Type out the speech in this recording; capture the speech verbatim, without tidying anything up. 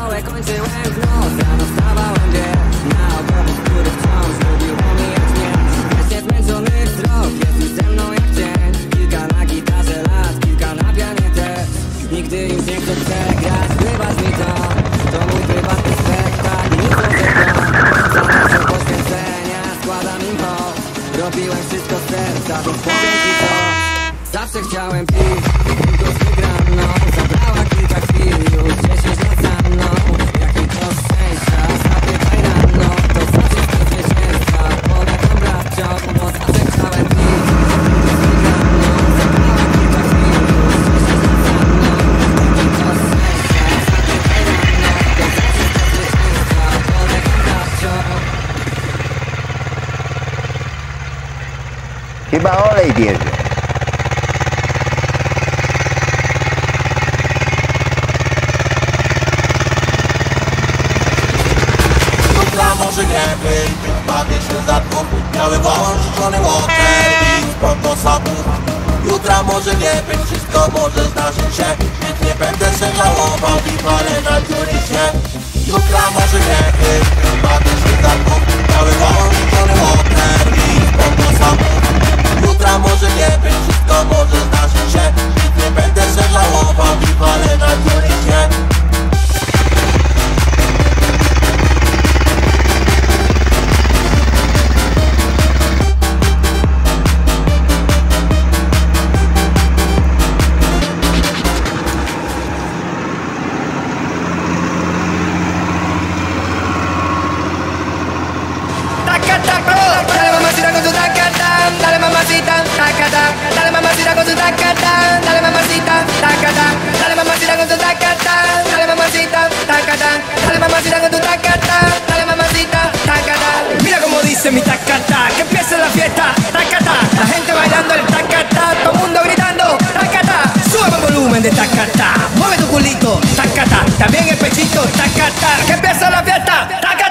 całe kończyłem w noc. Rano wstawałem wie na obrotach, który wciąż lubiło mijać mnie. Wreszcie zmęczony wzrok jest już ze mną jak cień. Kilka na gitarze lat, kilka na pianie też. Nigdy już nie chcę przegrać, wybacz mi to. To mój prywatny spektakl, nic o plan. Za nasze poświęcenia składam im hołd. Robiłem wszystko z serca, więc powiem ci to. Zawsze chciałem pić, tylko z wygraną. Zabrała kilka chwil, już dziesięć lat za mną. Jaki to szczęścia, zapytaj na mną. To znaczy to zwycięstwa, polecam brat wciąż. Bo zawsze chciałem pić, tylko z wygraną. Zabrała kilka chwil, już dziesięć lat za mną. Jaki to szczęścia, zapytaj na mną. To znaczy to zwycięstwa, polecam brat wciąż. Chyba olej bierze. Może nie być, bawię się za dwóch. Miały włączony łoter i spod nosa buch. Jutra może nie być, wszystko może zdarzyć się. Więc nie będę się żałował i palę na dziury się. Jutra może nie być, bawię się za dwóch. Miały włączony łoter i spod nosa buch. Jutra może nie być, wszystko może zdarzyć się. Więc nie będę się żałował i palę na dziury się. Dale mamacita, tacata, dale mamacita con tu tacata, dale mamacita, tacata, dale mamacita con tu tacata, dale mamacita, tacata, dale mamacita con tu tacata, dale mamacita, tacata. Mira como dice mi tacata, que empiece la fiesta, tacata, la gente bailando el tacata, todo el mundo gritando, tacata, sube el volumen de tacata, mueve tu culito, tacata, también el pechito, tacata, que empiece la fiesta, tacata.